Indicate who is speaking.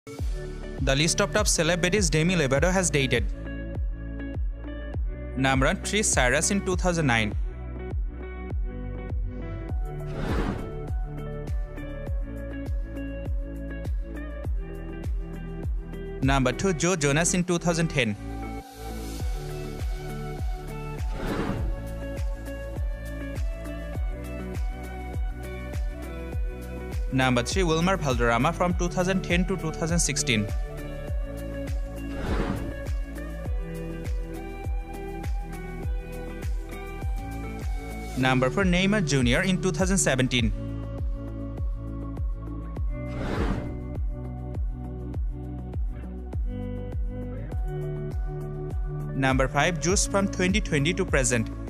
Speaker 1: The list of top celebrities Demi Lovato has dated. Number 1, Mitchie Torres in 2009. Number 2, Joe Jonas in 2010. Number 3, Wilmer Valderrama from 2010 to 2016. Number 4, Neymar Jr. in 2017. Number 5, Jutes from 2020 to present.